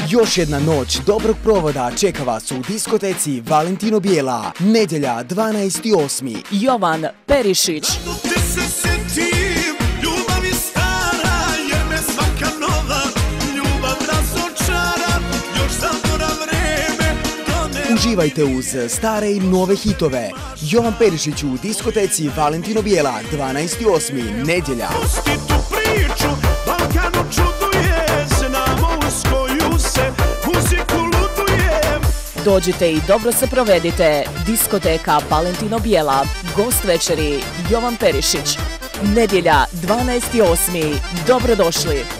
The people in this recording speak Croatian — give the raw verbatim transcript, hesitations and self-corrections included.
Još jedna noć dobrog provoda čeka vas u diskoteci Valentino Bijela. Nedjelja dvanaesti osmi Jovan Perišić. Uživajte uz stare i nove hitove. Jovan Perišić u diskoteci Valentino Bijela dvanaesti osmi Nedjelja. Dođite i dobro se provedite. Diskoteka Valentino Bijela. Gost večeri Jovan Perišić. Nedjelja dvanaesti osmi Dobrodošli.